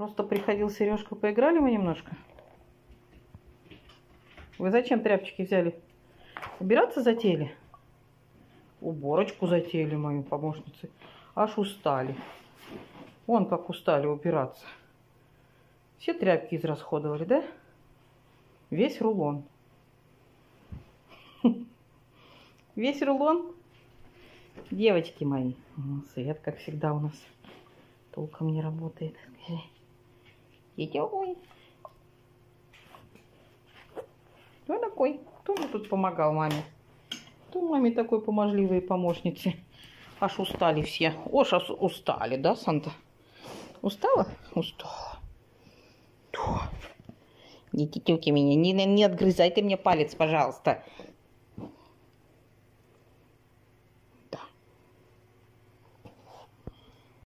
Просто приходил Сережка, поиграли мы немножко. Вы зачем тряпочки взяли? Убираться затеяли? Уборочку затеяли мою помощницы. Аж устали. Вон как устали убираться. Все тряпки израсходовали, да? Весь рулон. Весь рулон? Девочки мои. Свет, как всегда, у нас толком не работает. Скажи. Ой. Кто такой? Кто мне тут помогал маме? Кто маме такой поможливые помощницы? Аж устали все. Аж устали, да, Санта? Устала? Устала. Не тетюки меня, не отгрызай ты мне палец, пожалуйста.